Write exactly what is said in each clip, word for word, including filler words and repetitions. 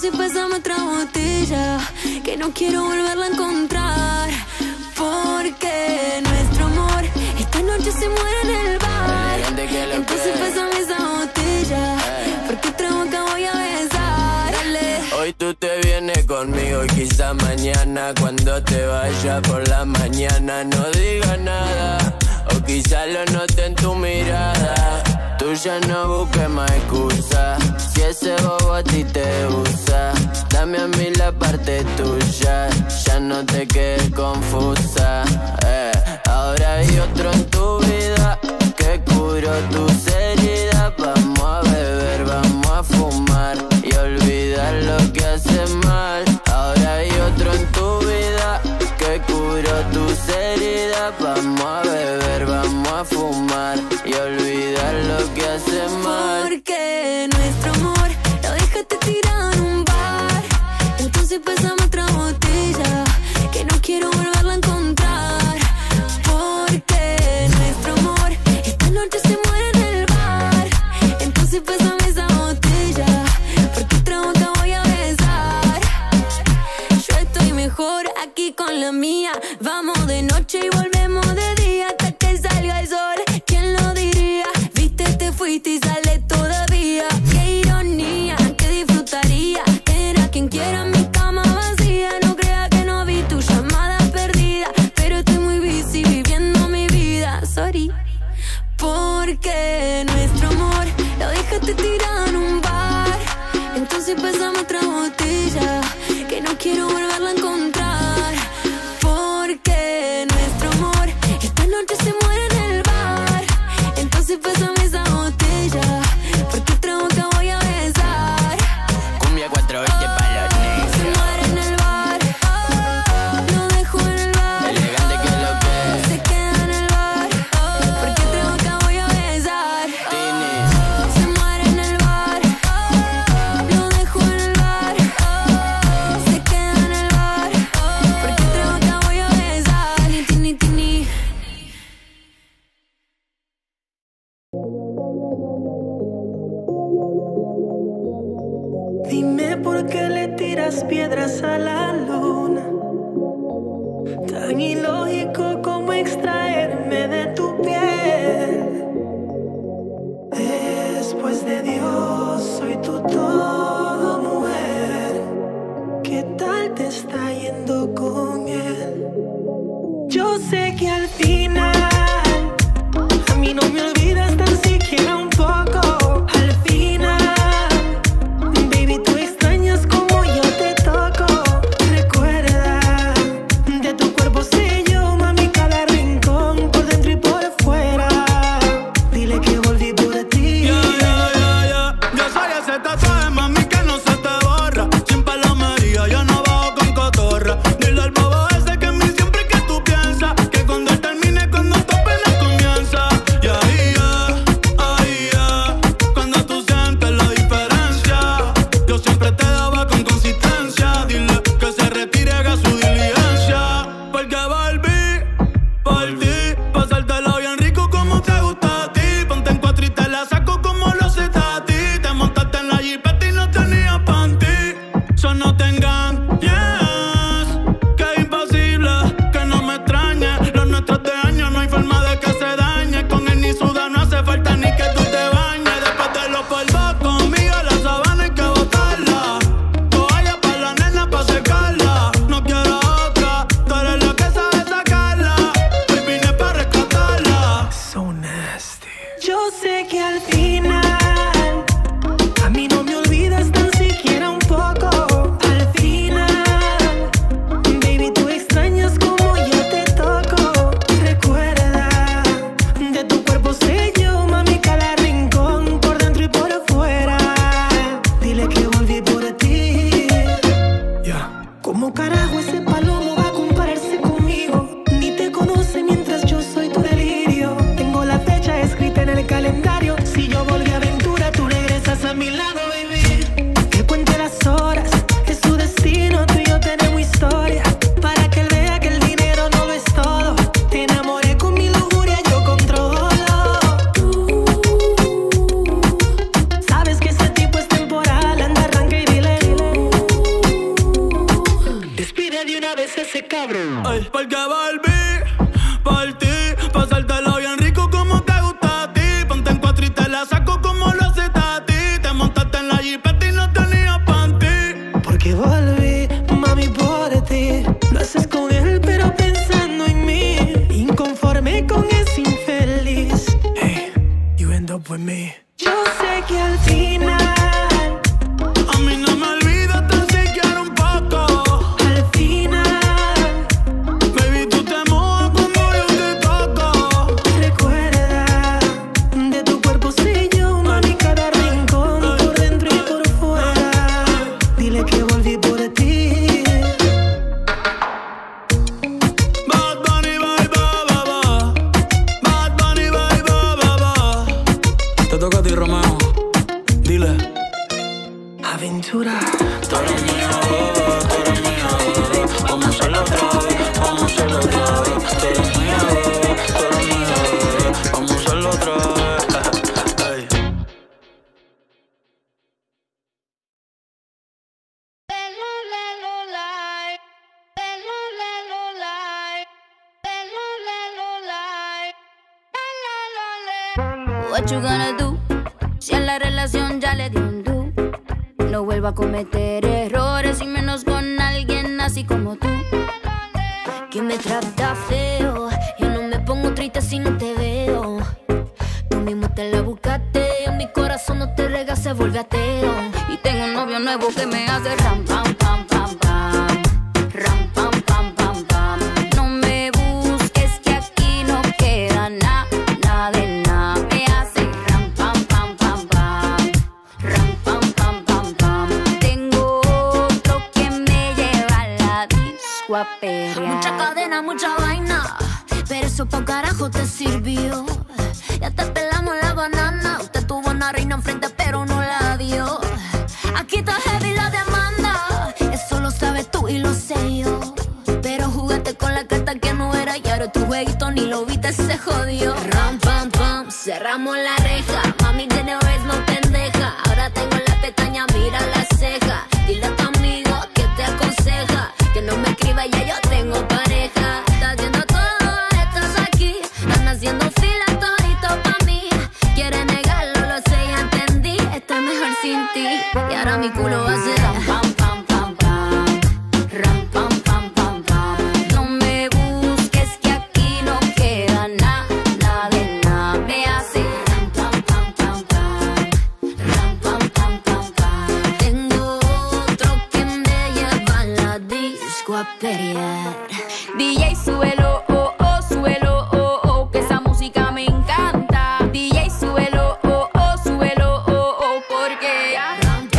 Entonces pásame otra botella, que no quiero volverla a encontrar. Porque nuestro amor esta noche se muere en el bar. Entonces pásame esa botella, porque otra boca voy a besar. Dale. Hoy tú te vienes conmigo y quizá mañana cuando te vayas por la mañana no digas nada, o quizá lo note en tu mirada. Tú ya no busques más excusa, si ese bobo a ti te usa. Dame a mí la parte tuya, ya no te quedes confusa. eh. Ahora hay otro en tu vida que curó tus heridas. Vamos a beber, vamos a fumar y olvidar lo que hace mal. Ahora hay otro en tu vida que curó tus heridas. Vamos a beber, vamos a fumar y olvidar lo que hace mal. Porque nuestro amor lo dejaste tirado en un bar. Entonces pásame otra botella, que no quiero volverla a encontrar. Porque nuestro amor esta noche se muere en el bar. Entonces pásame esa botella, porque otra boca voy a besar. Yo estoy mejor aquí con la mía. Vamos de noche y volvemos de día hasta que salga el sol. ¿Quién lo diría? Viste, te fuiste y sale todavía. Qué ironía, que disfrutaría tener a quien quiera mi cama vacía. No creas que no vi tu llamada perdida, pero estoy muy busy viviendo mi vida. Sorry. Porque nuestro amor lo dejaste tirado en un bar. Entonces pásame otra botella, que no quiero volverla a encontrar. Porque nuestro amor esta noche se muere en el bar. Entonces pásame esa botella, porque otra boca voy a besar. Cumbia cuatro veinte para los negros. Se muere en el bar, lo dejo en el bar. Elegante que lo que Se queda en el bar, porque otra boca voy a besar. Tini. Se muere en el bar, lo dejo en el bar. Se queda en el bar, porque otra boca voy a besar. Tini, tini. Dime por qué le tiras piedras a la luna. Tan ilógico como extraerme de tu piel. Después de Dios, soy tu todo, mujer. ¿Qué tal te está yendo con él? Yo sé que al final a mí no me olvidas tan siquiera un poco. Al final, baby, tú extrañas como yo te toco. Recuerda, de tu cuerpo sé yo. aventura. Tú eres mía, bebé, tú eres mía, bebé. Vamos a hacerlo otra vez, vamos a hacerlo otra vez. Tú eres mía, bebé, tú eres mía, bebé. Vamos a hacerlo otra vez. Hey. What you gonna do? Si a la relación ya le dio un do. No vuelvo a cometer errores y menos con alguien así como tú, que me trata feo. Yo no me pongo triste si no te veo. Tú mismo te la buscaste. En mi corazón no te rega, se vuelve ateo. Y tengo un novio nuevo que me hace ram, pam, pam, pam, pam. Ram, pam, pam, pam, pam. No me busques que aquí no queda nada, nada de nada. Me hace ram, pam, pam, pam, pam. Ram, pam, pam, pam, pam. Tengo otro que me lleva a la disco a perrear. Mucha cadena, mucha vaina, pero eso pa' carajo te sirvió. Ya te pelamos la banana. Usted tuvo una reina enfrente pero no la dio. Aquí está heavy la demanda. Eso lo sabes tú y lo sé yo. Pero jugaste con la carta que no era y ahora tu jueguito ni lo viste, se jodió. Ram, pam, pam, cerramos la reja. Mami tiene vez no pendeja. Ahora tengo la pestaña, mira la ceja. Dile a tu amigo que te aconseja que no me escriba, ya yo tengo pareja. Estás haciendo todo, estás aquí. Están haciendo fila todito pa' mí. Quiere negarlo, lo sé, ya entendí. Estoy mejor sin ti. Y ahora mi culo va a ser ram, pam, pam, pam, pam. Ram, pam, pam, pam, pam. No me busques que aquí no queda nada, nada de nada. Me hace ram, pam, pam, pam, pam. Ram, pam, pam, pam, pam. Tengo otro que me lleva a la disco a pelear. D J, súbelo, oh, oh, súbelo, oh, oh, que esa música me encanta. D J, súbelo, oh, oh, súbelo, oh, oh, porque ya,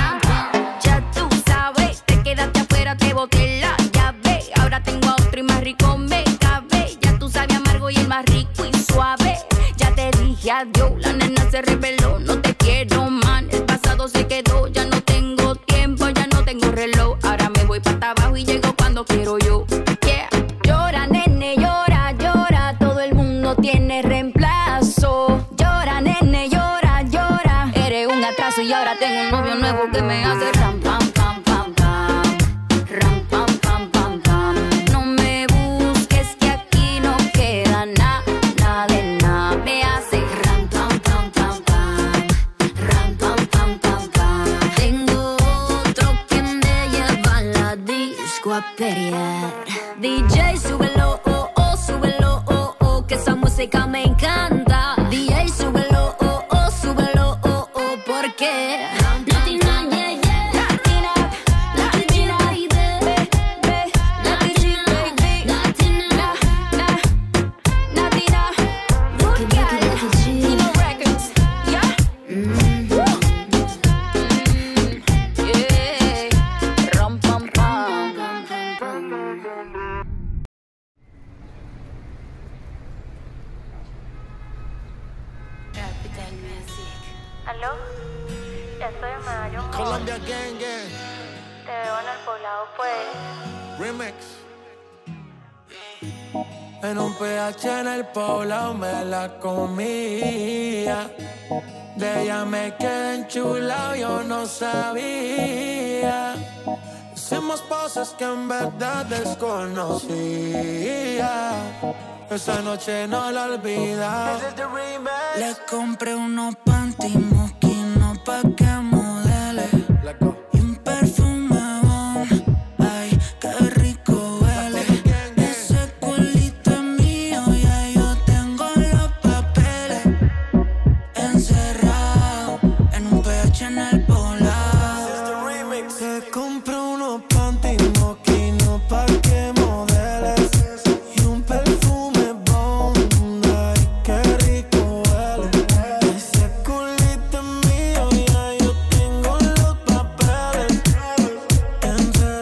ya tú sabes, te quedaste afuera, te boté la llave. Ahora tengo a otro y más rico me cabe. Ya tú sabes amargo y el más rico y suave. Ya te dije adiós, la nena se reveló. No te quiero, man, el pasado se quedó. Ya no tengo tiempo, ya no tengo reloj. Ahora me voy para abajo y llego cuando quiero yo. Yeah. Llora, nene, llora, llora. Todo el mundo tiene reemplazo. Llora, nene, llora, llora. Eres un atraso y ahora tengo un novio nuevo que me hace ram, pam, pam, pam, pam. Ram, pam, pam, pam, pam. No me busques que aquí no queda nada, nada de nada. Me hace ram, pam, pam, pam, pam. Ram, pam, pam, pam, pam. Tengo otro que me lleva a la disco a pelear. D J, súbelo, oh, oh, súbelo, oh, oh, que esa música me encanta. D J, súbelo, oh, oh, súbelo, oh, oh, porque Latina, yeah, yeah. Latina, Latina, baby, baby. Latina, baby. Latina, na, Latina. Latino Records, yeah. Mm. Mm. Yeah. Ram, pam, pam. ¿Aló? Ya estoy en Medallón. Colombia Gang Gang Te veo en el poblado, pues. Remix. En un P H en el poblado me la comía. De ella me quedé enchulado, yo no sabía. Hicimos cosas que en verdad desconocía. Esa noche no la olvida. Le compré unos panty mosquinos pa' que modele y un perfume bon. Ay, qué rico huele. Ese culito es mío, ya yo tengo los papeles encerrados en un P H en el poblado. Le compré unos panty mosquinos pa' que modeles y un perfume bon. Ay, qué rico huele. Ese culito es mío, ya yo tengo los papeles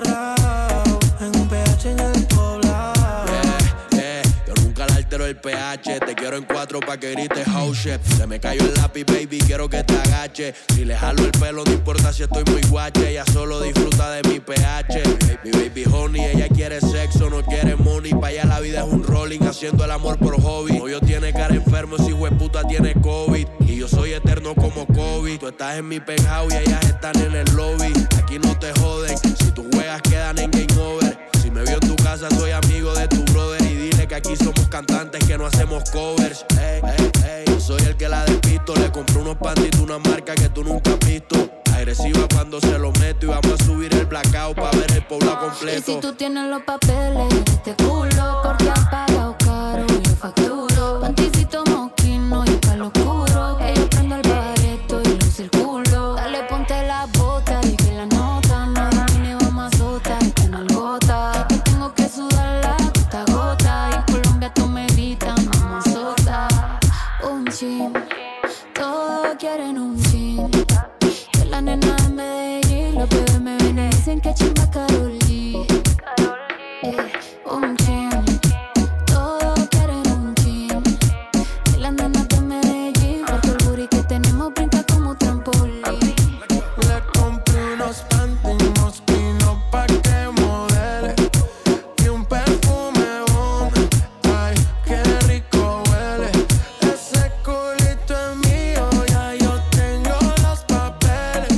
encerrados en un P H en el poblado. Eh, eh, yo nunca le altero el P H. H. Te quiero en cuatro pa' que grites oh shit. Se me cayó el lápiz, baby, quiero que te agache. Si le jalo el pelo, no importa si estoy muy guache. Ella solo disfruta de mi pH. Mi baby honey, ella quiere sexo, no quiere money. Pa' allá la vida es un rolling, haciendo el amor por hobby. Hoyo tiene cara enfermo, si hueputa tiene COVID. Y yo soy eterno como Kobe. Tú estás en mi penthouse y ellas están en el lobby. Aquí no te joden, si tus juegas quedan en game over. Si me vio en tu casa, soy amigo de tu brother. Y dile que aquí somos cantantes, que no hacemos covers. Ey, ey, ey, yo soy el que la despisto. Le compré unos panties, una marca que tú nunca has visto. Agresiva cuando se lo meto. Y vamos a subir el blackout pa' ver el poblado completo. Y si tú tienes los papeles de este culo, porque has pagado caro y yo facturo. Panticito moquino y palo oscuro. Que yo prendo el bareto y lo circulo. Dale, ponte la bota y que la nota no domine, vamos a azotar esta nalgota. Que tengo que sudarla gota a gota. Y en Colombia tú me gritas, mamazota. Un chin, todos quieren un chin. Que la nena de Medellín, los bebés me ven y dicen que chimba Karol G. Eh, un chin, todos quieren un chin. Que la nena de Medellín, porque el booty que tenemos brinca como trampolín. Le compré unos panties mosquinos pa' que modele y un perfume bon. Ay, qué rico huele. Ese culito es mío, ya yo tengo los papeles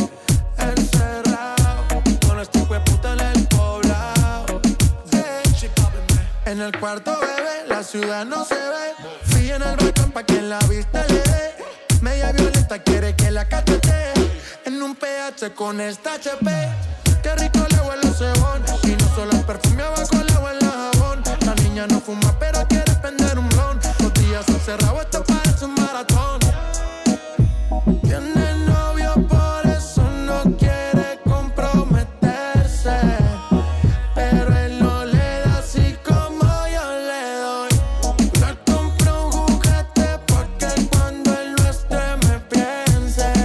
encerrado con este hueputa en el poblado. Yeah. En el cuarto, bebé, la ciudad no se ve. Fui en el balcón pa' que la vista le dé. Media violeta quiere que la cachete en un P H con esta H P. Qué rico le huele el cebón. Y no solo el perfume, abajo le huele el jabón. La niña no fuma pero quiere prender un blon. Los días encerrados, esto parece un maratón. Tiene novio, por eso no quiere comprometerse. Pero él no le da así como yo le doy. Le compro un juguete porque cuando él no esté me piense.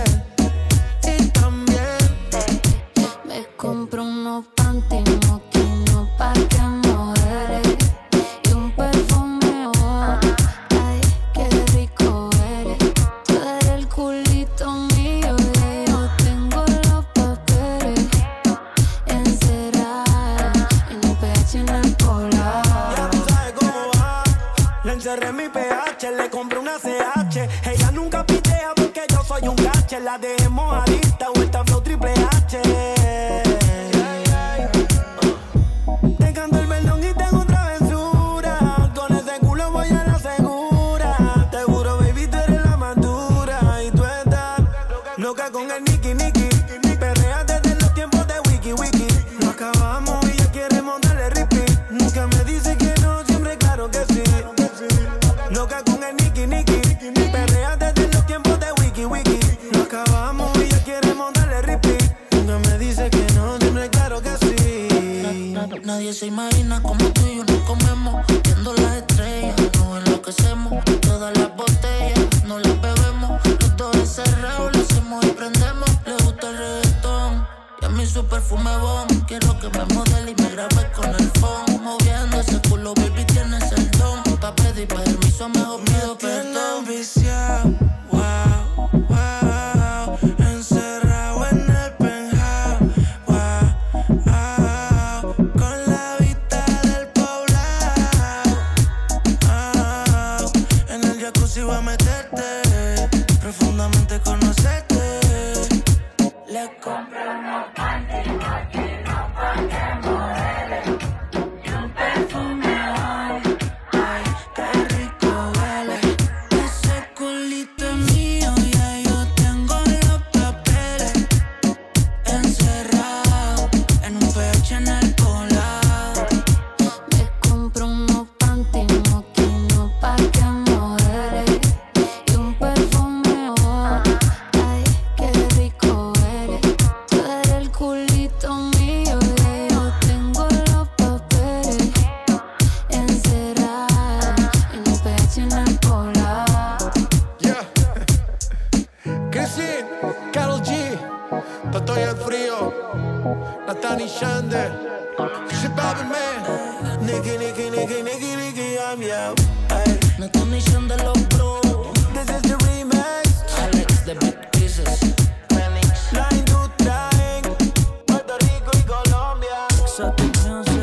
Y también Me compro unos panties moquinos pa' que modele y un perfume bon. Ay, qué rico eres. Tú eres el culito mío, y yo tengo los papeles encerrados en un P H en el poblado. Ya tú sabes cómo va. Le encerré mi P H, le compré una C H. Ella nunca pitea porque yo soy un gache. La dejé mojadita o esta flow triple H. Te canto el perdón y tengo travesura. Con ese culo voy a la segura. Te juro, baby, tú eres la madura. Y tú estás loca con el Nicky Nicky. Perrea desde los tiempos de Wiki Wiki. Lo acabamos y ya quiere montarle repeat. Nunca me dice que no, siempre claro que sí. Loca con el Nicky Nicky. Perrea desde los tiempos de Wiki Wiki. Lo acabamos y ya quiere montarle repeat. Nunca me dice que no, siempre claro que sí. Nadie se imagina como tú y yo nos comemos. Viendo las estrellas, nos enloquecemos. Todas las botellas, no las bebemos. Los dos encerrados, lo hacemos y prendemos. Le gusta el reggaetón y a mí su perfume bon. Quiero que me modele y me grabe con el phone. Moviendo ese culo, baby, tienes el don. Pa' pedir permiso, mejor pido perdón. viciado, wow, wow. Encerrado en el penthouse, wow, wow. Con la vista del poblado, wow. En el jacuzzi voy a meterte, profundamente conocerte. Le compré unos panties moquinos pa' que modele y un perfume bon. Ay, qué rico huele. Ese culito es mío, ya yo tengo los papeles encerrados en un P H en el poblado. Me compro unos panties moquinos pa' que modele y un perfume bon. Ay, qué rico eres. Tú eres el culito mío, y yo tengo los papeles encerrados en un P H en el poblado. Yeah. Chrissy, Karol G, Estoy en frío, Nathan y Shande, Shit Bobby Man, Nicky, Nicky, Nicky, Nicky, Nicky, I'm yo. Ay. No la condición de los pros. This is the remix. Alex de Big Pieces. Remix. La industria en Puerto Rico y Colombia. Exotic Music.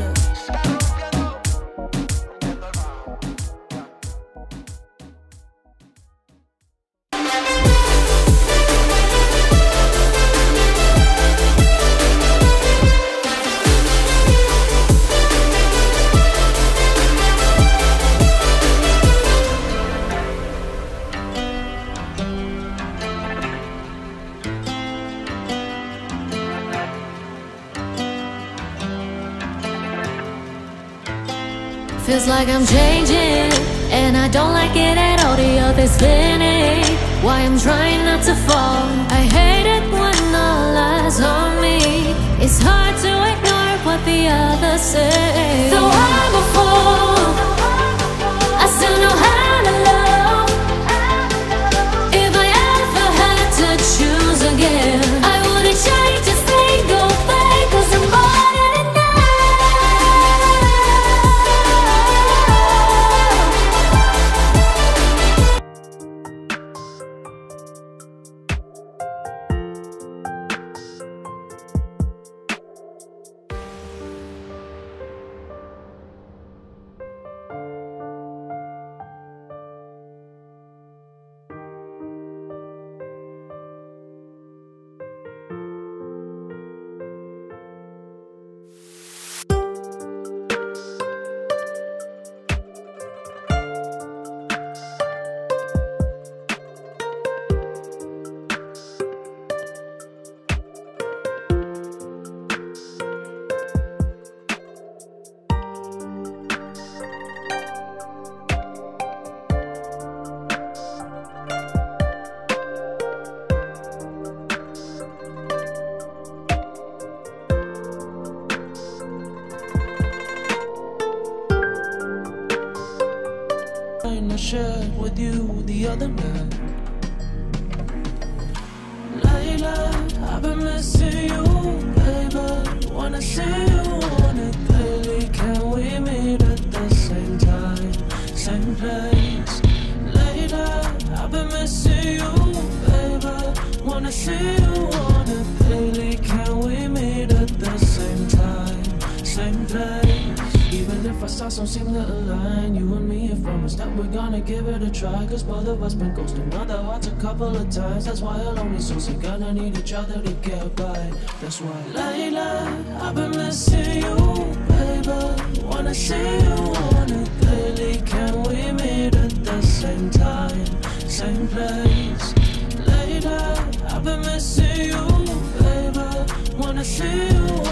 Feels like I'm changing, and I don't like it at all. The other's spinning, why I'm trying not to fall. I hate it when all eyes on me. It's hard to ignore what the others say. Though I'm a fool, I still know how to love. If I ever had to choose again, I wouldn't change a single thing, 'cause I'm more than enough. I shared with you the other night. Layla, I've been missing you, baby. Wanna see you on it daily. Can we meet at the same time, same place? Layla, I've been missing you, baby. Wanna see you on it daily. Can we meet at the same time, same place? Even if our stars don't seem to align, you and me have promised that we're gonna give it a try. Cause both of us been ghosting other hearts a couple of times. That's why I'll only so sick, gonna need each other to get by. That's why Layla, I've been missing you, baby. Wanna see you on it daily. Can we meet at the same time, same place? Layla, I've been missing you, baby. Wanna see you